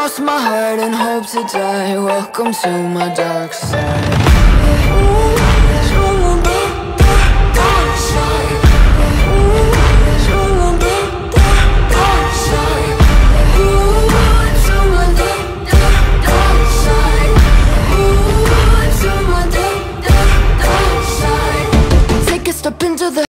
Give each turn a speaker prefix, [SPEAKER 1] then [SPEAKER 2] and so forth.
[SPEAKER 1] lost my heart and hope to die. Welcome to my dark side.